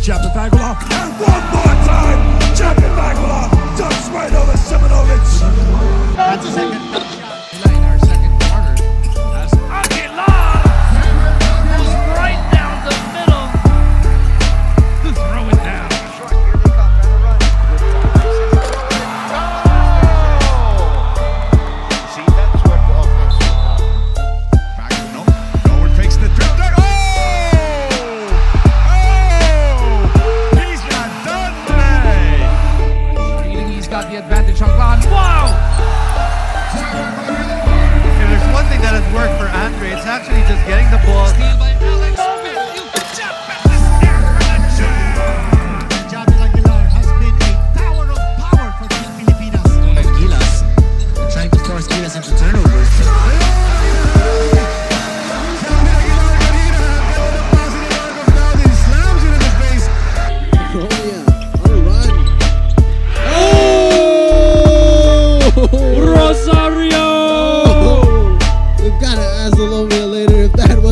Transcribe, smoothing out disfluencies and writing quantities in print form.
Champion Bagula, and one more time, Champion Bagula dunks right over Simonovic. That's a second. In our second quarter, as Gilas goes right down the middle to throw it down. See that's what the offense will come. Back to Nowhere fakes the dribble. He's not done today. Feeling he's got the advantage on ground. Wow! If there's one thing that has worked for Andre, it's actually just getting the ball. Steal by Alex. You jump at the air for the jam. Gilas has been a tower of power for Team Pilipinas. Gilas, they're trying to force Gilas into turnovers. Rosario! We've got to ask Colombia later if that